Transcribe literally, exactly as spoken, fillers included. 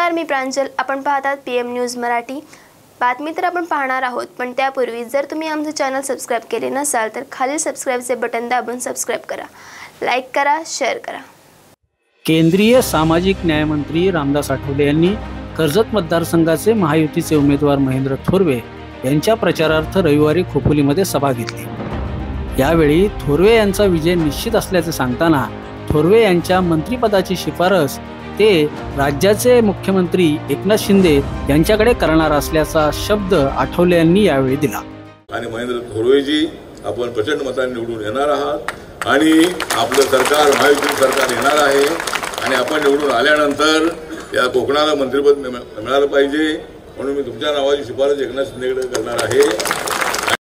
नमस्कार, मी प्रांजल. आपण पाहतात पी एम न्यूज मराठी. बातमी तर आपण पाहणार आहोत, पण त्यापूर्वी जर तुम्ही आमचे चॅनल सबस्क्राइब केले नसाल तर खालील सबस्क्राइबचे बटन दाबून सबस्क्राइब करा, लाईक करा, शेअर करा. केंद्रीय सामाजिक न्यायमंत्री रामदास आठवले यांनी कर्जत मतदारसंघाचे महायुतीचे उमेदवार महेंद्र थोरवे यांच्या प्रचारार्थ रविवारी खोपोलीमध्ये सभा घेतली. यावेळी थोरवे यांचा विजय निश्चित असल्याचे सांगताना थोरवे यांच्या मंत्रिपदाची शिफारस ते राज्याचे मुख्यमंत्री एकनाथ शिंदे यांच्याकडे करणार असल्याचा शब्द आठवले यांनी यावेळी दिला. आणि महेंद्र थोरवेजी आपण प्रचंड मतांनी निवडून येणार आहात आणि आपलं सरकार महायुती सरकार येणार आहे आणि आपण निवडून आल्यानंतर या कोकणाला मंत्रिपद मिळालं पाहिजे म्हणून मी तुमच्या नावाची शिफारस एकनाथ शिंदेकडे करणार आहे.